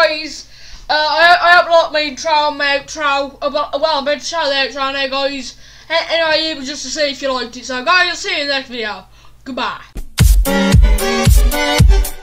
guys, I hope you like my intro and my outro. Well, I'm about to show the outro now, guys. Anyway, it was just to see if you liked it. So, guys, I'll see you in the next video. Goodbye.